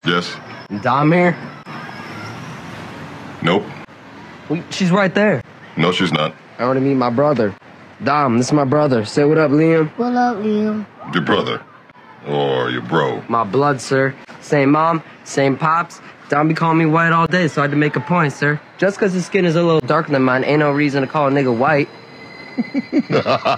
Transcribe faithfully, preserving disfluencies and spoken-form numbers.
Yes. Dom here? Nope. Well, she's right there. No, she's not. I want to meet my brother. Dom, this is my brother. Say what up, Liam. What up, Liam? Your brother. Or your bro. My blood, sir. Same mom, same pops. Dom be calling me white all day, so I had to make a point, sir. Just because his skin is a little darker than mine ain't no reason to call a nigga white.